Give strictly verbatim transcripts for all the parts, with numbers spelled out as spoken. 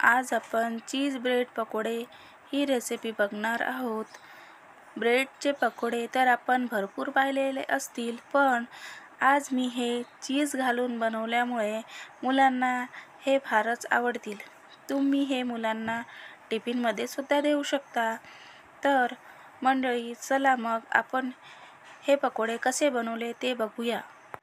आज आपण चीज ब्रेड पकोडे ही रेसिपी बघणार आहोत। ब्रेडचे पकोडे तर आपण भरपूर पाहिलेले असतील, पण आज मी हे चीज घालून बनवल्यामुळे मुलांना हे फारच आवडतील। तुम्ही हे मुलांना टिफिनमध्ये सुद्धा देऊ शकता। तर मंडळी, चला मग आपण हे पकोडे कसे बनवले ते बघूया।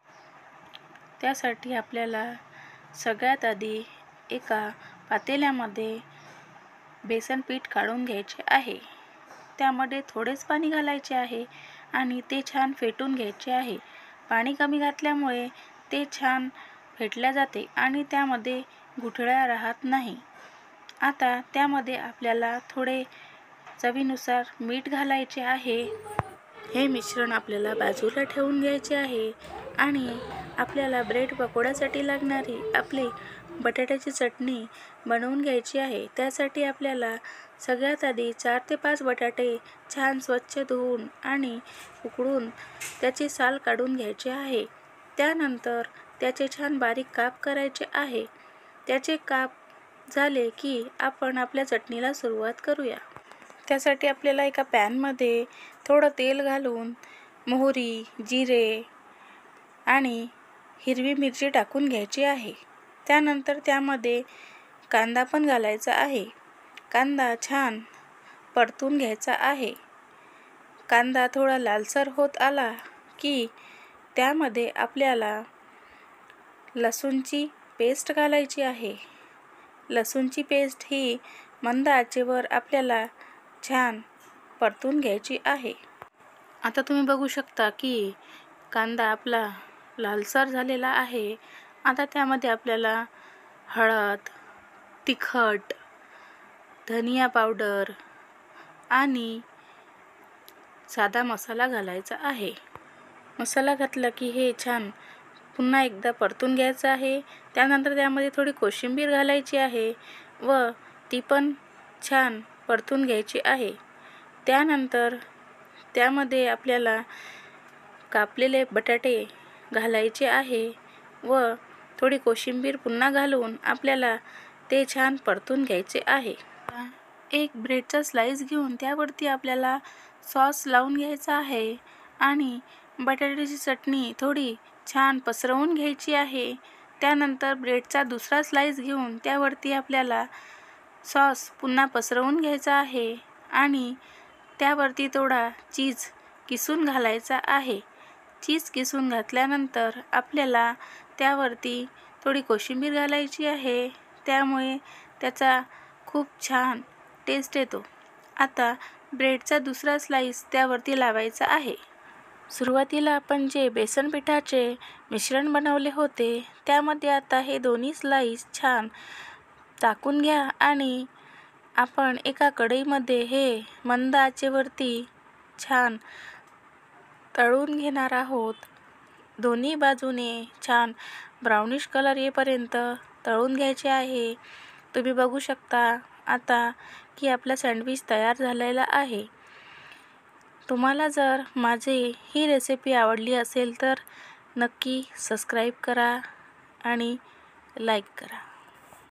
त्यासाठी आपल्याला सगळ्यात आधी एका पातेल्यामध्ये बेसन पीठ काढून घ्यायचे आहे। त्यामध्ये थोडेच पाणी घालायचे आहे आणि ते छान फेटून घ्यायचे आहे। पाणी कमी घातल्यामुळे ते छान फेटले जाते आणि त्यामध्ये गुठळ्या राहत नाही। आता त्यामध्ये आपल्याला थोडे चवीनुसार मीठ घालायचे आहे। हे मिश्रण आपल्याला बाजूला ठेवून घ्यायचे आहे आणि आपल्याला ब्रेड पकोड्यासाठी लागणारी आपली बटाट्याची चटणी बनवून घ्यायची आहे। त्यासाठी आपल्याला सगळ्यात आधी चार ते पाच बटाटे छान स्वच्छ धुवून आणि उकळून त्याची साल काढून घ्यायची आहे। त्यानंतर त्याचे छान बारीक काप करायचे आहे। त्याचे काप झाले की आपण आपल्या चटणीला सुरुवात करूया। त्यासाठी आपल्याला एका पॅनमध्ये थोडं तेल घालून मोहरी, जिरे आणि हिरवी मिरची टाकून घ्यायची आहे। त्यानंतर त्यामध्ये कांदा पण घालायचा आहे। कांदा छान परतून घ्यायचा आहे। कांदा थोडा लालसर होत आला की त्यामध्ये आपल्याला लसूणची पेस्ट घालायची आहे। लसूणची पेस्ट ही मंद आचेवर आपल्याला छान परतून घ्यायची आहे। आता तुम्ही बघू शकता की कांदा आपला लालसर झालेला आहे। आता त्यामध्ये आपल्याला हळद, तिखट, धनिया पावडर आणि साधा मसाला घालायचा आहे। मसाला घातला की हे छान पुन्हा एकदा परतून घ्यायचं आहे। त्यानंतर त्यामध्ये थोडी कोशिंबीर घालायची आहे व ती पण छान परतून घ्यायची आहे। त्यानंतर त्यामध्ये आपल्याला कापलेले बटाटे घालायचे आहे व थोडी कोशिंबीर पुन्हा घालून आपल्याला ते छान परतून घ्यायचे आहे। एक ब्रेडचा स्लाइस घेऊन त्यावरती आपल्याला सॉस लावून घ्यायचा आहे आणि बटाट्याची चटणी थोडी छान पसरवून घ्यायची आहे। त्यानंतर ब्रेडचा दुसरा स्लाइस घेऊन त्यावरती आपल्याला सॉस पुन्हा पसरवून घ्यायचा आहे आणि त्यावरती थोडा चीज किसून घालायचा आहे। चीज किसून घातल्यानंतर आपल्याला त्यावरती थोडी कोशिंबीर घालायची आहे। त्यामुळे त्याचा खूप छान टेस्ट येतो। आता ब्रेडचा दुसरा स्लाइस त्यावरती लावायचा आहे। सुरुवातीला आपण जे बेसन पिठाचे मिश्रण बनवले होते त्यामध्ये आता हे दोन्ही स्लाइस छान टाकून घ्या आणि आपण एका कढईमध्ये हे मंद आचेवरती छान तळून घेणार आहोत। दोन्ही बाजूने छान ब्राउनिश कलर येईपर्यंत तळून घ्यायचे आहे। तुम्ही बघू शकता आता की आपला सँडविच तयार झालेला आहे। तुम्हाला जर माझी ही रेसिपी आवडली असेल तर नक्की सबस्क्राईब करा आणि लाईक करा।